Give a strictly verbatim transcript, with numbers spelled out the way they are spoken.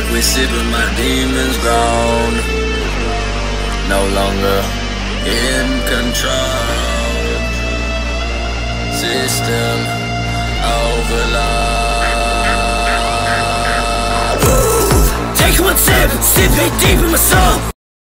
we sipping, my demons grown. No longer in control. System overload. Take one sip, sip it deep in my soul.